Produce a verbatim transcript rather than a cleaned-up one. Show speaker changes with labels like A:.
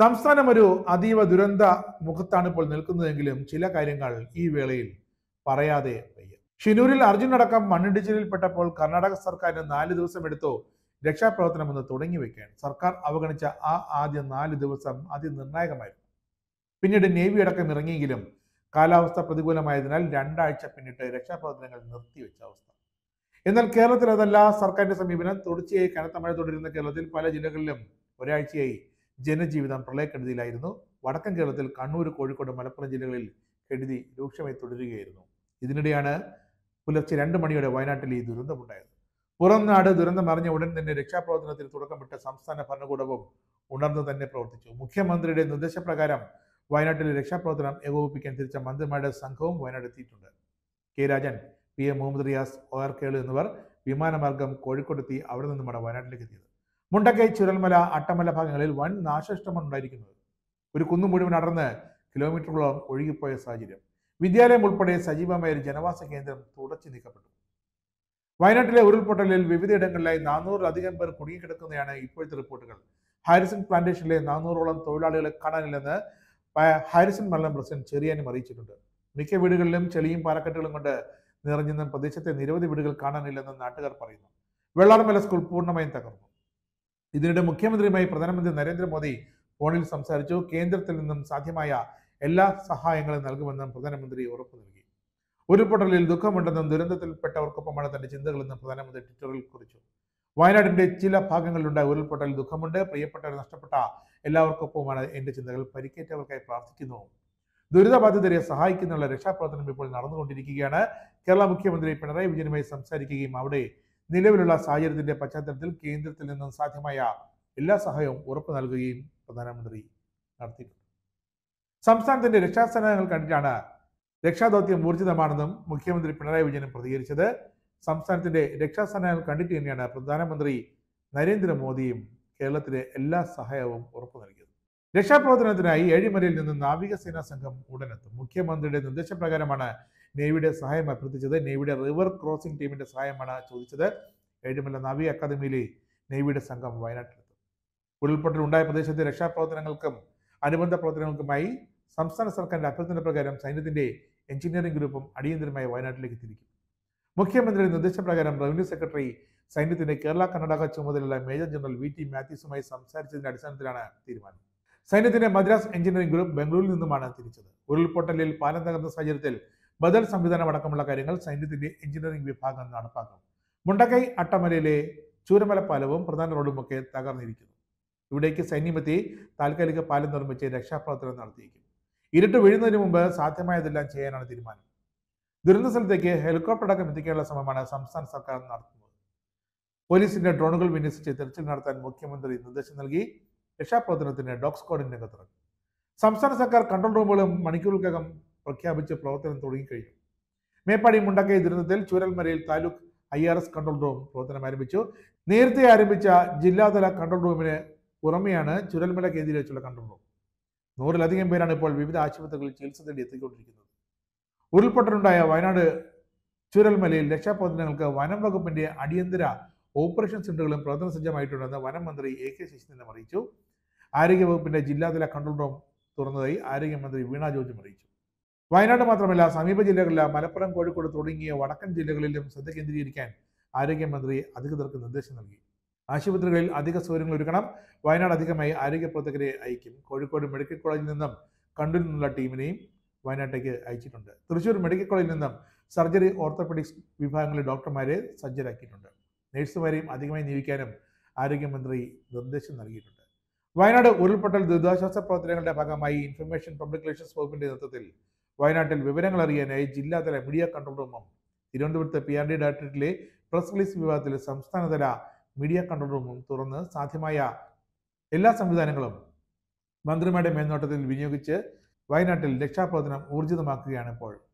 A: സംസ്ഥാനം ഒരു അതീവ ദുരന്ത മുഖത്താണ് ഇപ്പോൾ നിൽക്കുന്നതെങ്കിലും ചില കാര്യങ്ങൾ ഈ വേളയിൽ പറയാതെ വയ്യ. ഷിനൂരിൽ അർജുൻ അടക്കം മണ്ണിടിച്ചിലിൽപ്പെട്ടപ്പോൾ കർണാടക സർക്കാരിന് നാല് ദിവസം എടുത്തു രക്ഷാപ്രവർത്തനം ഒന്ന് തുടങ്ങി വെക്കാൻ. സർക്കാർ അവഗണിച്ച ആ ആദ്യ നാല് ദിവസം അതിനിർണായകമായിരുന്നു. പിന്നീട് നേവി അടക്കം ഇറങ്ങിയെങ്കിലും കാലാവസ്ഥ പ്രതികൂലമായതിനാൽ രണ്ടാഴ്ച പിന്നിട്ട് രക്ഷാപ്രവർത്തനങ്ങൾ നിർത്തിവെച്ച അവസ്ഥ. എന്നാൽ കേരളത്തിൽ അതല്ല സർക്കാരിന്റെ സമീപനം. തുടർച്ചയായി കനത്ത മഴ തുടരുന്ന കേരളത്തിൽ പല ജില്ലകളിലും ഒരാഴ്ചയായി ജനജീവിതം പ്രളയക്കെടുതിയിലായിരുന്നു. വടക്കൻ കേരളത്തിൽ കണ്ണൂർ, കോഴിക്കോട്, മലപ്പുറം ജില്ലകളിൽ കെടുതി രൂക്ഷമായി തുടരുകയായിരുന്നു. ഇതിനിടെയാണ് പുലർച്ചെ രണ്ട് മണിയോടെ വയനാട്ടിൽ ഈ ദുരന്തമുണ്ടായത്. പുറം നാട് ദുരന്തം അറിഞ്ഞ ഉടൻ തന്നെ രക്ഷാപ്രവർത്തനത്തിന് തുടക്കമിട്ട് സംസ്ഥാന ഭരണകൂടവും ഉണർന്നു തന്നെ പ്രവർത്തിച്ചു. മുഖ്യമന്ത്രിയുടെ നിർദ്ദേശപ്രകാരം വയനാട്ടിലെ രക്ഷാപ്രവർത്തനം ഏകോപിപ്പിക്കാൻ തിരിച്ച മന്ത്രിമാരുടെ സംഘവും വയനാട് എത്തിയിട്ടുണ്ട്. K Rajan, P M Muhammad Riyas, O R Kelu എന്നിവർ വിമാനമാർഗം കോഴിക്കോടെത്തി അവിടെ നിന്നുമാണ് വയനാട്ടിലേക്ക് എത്തിയത്. മുണ്ടക്കൈ, ചുരൽമല, അട്ടമല ഭാഗങ്ങളിൽ വൻ നാശനഷ്ടമാണ് ഉണ്ടായിരിക്കുന്നത്. ഒരു കുന്നു മുഴുവൻ അടർന്ന് കിലോമീറ്ററുകളോളം ഒഴുകിപ്പോയ സാഹചര്യം. വിദ്യാലയം ഉൾപ്പെടെ സജീവമായ ഒരു ജനവാസ കേന്ദ്രം തുടച്ചു നീക്കപ്പെട്ടു. വയനാട്ടിലെ ഉരുൾപൊട്ടലിൽ വിവിധയിടങ്ങളിലായി നാനൂറിലധികം പേർ കുടുങ്ങിക്കിടക്കുന്നതാണ് ഇപ്പോഴത്തെ റിപ്പോർട്ടുകൾ. ഹാരിസൺ പ്ലാന്റേഷനിലെ നാനൂറോളം തൊഴിലാളികളെ കാണാനില്ലെന്ന് ഹാരിസൺ മണ്ഡലം പ്രസിഡന്റ് ചെറിയാനും അറിയിച്ചിട്ടുണ്ട്. മിക്ക വീടുകളിലും ചെളിയും പാറക്കെട്ടുകളും കൊണ്ട് നിറഞ്ഞെന്നും പ്രദേശത്തെ നിരവധി വീടുകൾ കാണാനില്ലെന്നും നാട്ടുകാർ പറയുന്നു. വെള്ളാർമല സ്കൂൾ പൂർണ്ണമായും തകർന്നു. ഇതിനിടെ മുഖ്യമന്ത്രിയുമായി പ്രധാനമന്ത്രി നരേന്ദ്രമോദി ഫോണിൽ സംസാരിച്ചു. കേന്ദ്രത്തിൽ നിന്നും സാധ്യമായ എല്ലാ സഹായങ്ങളും നൽകുമെന്നും പ്രധാനമന്ത്രി ഉറപ്പു നൽകി. ഉരുൾപൊട്ടലിൽ ദുഃഖമുണ്ടെന്നും ദുരന്തത്തിൽപ്പെട്ടവർക്കൊപ്പമാണ് തന്റെ ചിന്തകളെന്നും പ്രധാനമന്ത്രി ട്വിറ്ററിൽ കുറിച്ചു. വയനാടിന്റെ ചില ഭാഗങ്ങളിലുണ്ടായ ഉരുൾപൊട്ടലിൽ ദുഃഖമുണ്ട്. പ്രിയപ്പെട്ടവർ നഷ്ടപ്പെട്ട എല്ലാവർക്കൊപ്പമാണ് എന്റെ ചിന്തകൾ. പരിക്കേറ്റവർക്കായി പ്രാർത്ഥിക്കുന്നു. ദുരിതബാധിതരെ സഹായിക്കുന്നതിനുള്ള രക്ഷാപ്രവർത്തനം ഇപ്പോൾ നടന്നുകൊണ്ടിരിക്കുകയാണ്. കേരള മുഖ്യമന്ത്രി പിണറായി വിജയനുമായി സംസാരിക്കുകയും അവിടെ നിലവിലുള്ള സാഹചര്യത്തിന്റെ പശ്ചാത്തലത്തിൽ കേന്ദ്രത്തിൽ നിന്നും സാധ്യമായ എല്ലാ സഹായവും ഉറപ്പു നൽകുകയും പ്രധാനമന്ത്രി നടത്തിയിട്ടുണ്ട്. സംസ്ഥാനത്തിന്റെ രക്ഷാസേനകൾ കണ്ടിട്ടാണ് രക്ഷാദൗത്യം ഊർജിതമാണെന്നും മുഖ്യമന്ത്രി പിണറായി വിജയനും പ്രതികരിച്ചത്. സംസ്ഥാനത്തിന്റെ രക്ഷാസേനകൾ കണ്ടിട്ട് തന്നെയാണ് പ്രധാനമന്ത്രി നരേന്ദ്രമോദിയും കേരളത്തിലെ എല്ലാ സഹായവും ഉറപ്പു നൽകിയത്. രക്ഷാപ്രവർത്തനത്തിനായി ഏഴിമലയിൽ നിന്ന് നാവികസേനാ സംഘം ഉടനെത്തും. മുഖ്യമന്ത്രിയുടെ നിർദ്ദേശപ്രകാരമാണ് നേവിയുടെ സഹായം അഭ്യർത്ഥിച്ചത്. നേവിയുടെ റിവർ ക്രോസിംഗ് ടീമിന്റെ സഹായമാണ് ചോദിച്ചത്. ഏഴിമല നാവിക അക്കാദമിയിലെ നേവിയുടെ സംഘം വയനാട്ടിലെത്തും. ഉരുൾപൊട്ടൽ ഉണ്ടായ പ്രദേശത്തെ രക്ഷാപ്രവർത്തനങ്ങൾക്കും അനുബന്ധ പ്രവർത്തനങ്ങൾക്കുമായി സംസ്ഥാന സർക്കാരിന്റെ അഭ്യർത്ഥന പ്രകാരം സൈന്യത്തിന്റെ എഞ്ചിനീയറിംഗ് ഗ്രൂപ്പും അടിയന്തരമായി വയനാട്ടിലേക്ക് തിരിക്കും. മുഖ്യമന്ത്രിയുടെ നിർദ്ദേശപ്രകാരം റവന്യൂ സെക്രട്ടറി സൈന്യത്തിന്റെ കേരള കർണാടക ചുമതലയുള്ള മേജർ ജനറൽ വി ടി മാത്യൂസുമായി സംസാരിച്ചതിന്റെ അടിസ്ഥാനത്തിലാണ് തീരുമാനം. സൈന്യത്തിന്റെ മദ്രാസ് എഞ്ചിനീയറിംഗ് ഗ്രൂപ്പ് ബംഗളൂരിൽ നിന്നുമാണ് തിരിച്ചത്. ഉരുൾപൊട്ടലിൽ പാലം തകർന്ന സാഹചര്യത്തിൽ ബദൽ സംവിധാനം അടക്കമുള്ള കാര്യങ്ങൾ സൈന്യത്തിന്റെ എഞ്ചിനീയറിംഗ് വിഭാഗം നടപ്പാക്കും. മുണ്ടക്കൈ, അട്ടമലയിലെ ചൂരമല പാലവും പ്രധാന റോഡും ഒക്കെ തകർന്നിരിക്കുന്നു. ഇവിടേക്ക് സൈന്യമെത്തി താൽക്കാലിക പാലം നിർമ്മിച്ച് രക്ഷാപ്രവർത്തനം നടത്തിയിരിക്കും. ഇരുട്ട് വീഴുന്നതിന് മുമ്പ് സാധ്യമായതെല്ലാം ചെയ്യാനാണ് തീരുമാനം. ദുരന്ത സ്ഥലത്തേക്ക് ഹെലികോപ്റ്റർ അടക്കം എത്തിക്കാനുള്ള ശ്രമമാണ് സംസ്ഥാന സർക്കാർ നടത്തുന്നത്. പോലീസിന്റെ ഡ്രോണുകൾ വിന്യസിച്ച് തെരച്ചിൽ നടത്താൻ മുഖ്യമന്ത്രി നിർദ്ദേശം നൽകി. രക്ഷാപ്രവർത്തനത്തിന് ഡോഗ് സ്ക്വാഡിന്റെ കത്തിറങ്ങി. സംസ്ഥാന സർക്കാർ കൺട്രോൾ റൂമുകളും മണിക്കൂറുകൾക്കകം പ്രഖ്യാപിച്ച് പ്രവർത്തനം തുടങ്ങിക്കഴിഞ്ഞു. മേപ്പാടി, മുണ്ടക്കൈ ദുരന്തത്തിൽ ചൂരൽമലയിൽ taluk I R S control room പ്രവർത്തനം ആരംഭിച്ചു. നേരത്തെ ആരംഭിച്ച ജില്ലാതല കൺട്രോൾ റൂമിന് പുറമെയാണ് ചുരൽമല കേന്ദ്രീകരിച്ചുള്ള കൺട്രോൾ റൂം. നൂറിലധികം പേരാണ് ഇപ്പോൾ വിവിധ ആശുപത്രികളിൽ ചികിത്സ തേടി എത്തിക്കൊണ്ടിരിക്കുന്നത്. ഉരുൾപൊട്ടലുണ്ടായ വയനാട് ചുരൽമലയിൽ രക്ഷാപ്രവർത്തനങ്ങൾക്ക് വനം വകുപ്പിന്റെ അടിയന്തര ഓപ്പറേഷൻ സെന്ററുകളും പ്രവർത്തന സജ്ജമായിട്ടുണ്ടെന്ന് വനം മന്ത്രി എ കെ ശശീന്ദ്രൻ അറിയിച്ചു. ആരോഗ്യവകുപ്പിന്റെ ജില്ലാതല കൺട്രോൾ റൂം തുറന്നതായി ആരോഗ്യമന്ത്രി വീണ ജോർജും അറിയിച്ചു. വയനാട് മാത്രമല്ല സമീപ ജില്ലകളിലെ മലപ്പുറം, കോഴിക്കോട് തുടങ്ങിയ വടക്കൻ ജില്ലകളിലും ശ്രദ്ധ കേന്ദ്രീകരിക്കാൻ ആരോഗ്യമന്ത്രി അധികൃതർക്ക് നിർദ്ദേശം നൽകി. ആശുപത്രികളിൽ അധിക സൗകര്യങ്ങൾ ഒരുക്കണം. വയനാട് അധികമായി ആരോഗ്യ പ്രവർത്തകരെ അയക്കും. കോഴിക്കോട് മെഡിക്കൽ കോളേജിൽ നിന്നും കണ്ണൂരിൽ നിന്നുള്ള ടീമിനെയും വയനാട്ടിലേക്ക് അയച്ചിട്ടുണ്ട്. തൃശൂർ മെഡിക്കൽ കോളേജിൽ നിന്നും സർജറി, ഓർത്തോപെഡിക്സ് വിഭാഗങ്ങളിലെ ഡോക്ടർമാരെ സജ്ജരാക്കിയിട്ടുണ്ട്. നഴ്സുമാരെയും അധികമായി നിയമിക്കാനും ആരോഗ്യമന്ത്രി നിർദ്ദേശം നൽകിയിട്ടുണ്ട്. വയനാട് ഉരുൾപൊട്ടൽ ദുരിതാശ്വാസ പ്രവർത്തനങ്ങളുടെ ഭാഗമായി ഇൻഫർമേഷൻ പബ്ലിക് റിലേഷൻസ് വകുപ്പിന്റെ നേതൃത്വത്തിൽ വയനാട്ടിൽ വിവരങ്ങൾ അറിയാനായി ജില്ലാതല മീഡിയ കൺട്രോൾ റൂമും തിരുവനന്തപുരത്ത് പി ആർ ഡി ഡയറക്ടറേറ്റിലെ പ്രസ് റിലീസ് വിഭാഗത്തിലെ സംസ്ഥാനതല മീഡിയ കൺട്രോൾ റൂമും തുറന്ന് സാധ്യമായ എല്ലാ സംവിധാനങ്ങളും മന്ത്രിമാരുടെ മേൽനോട്ടത്തിൽ വിനിയോഗിച്ച് വയനാട്ടിൽ രക്ഷാപ്രവർത്തനം ഊർജിതമാക്കുകയാണ് ഇപ്പോൾ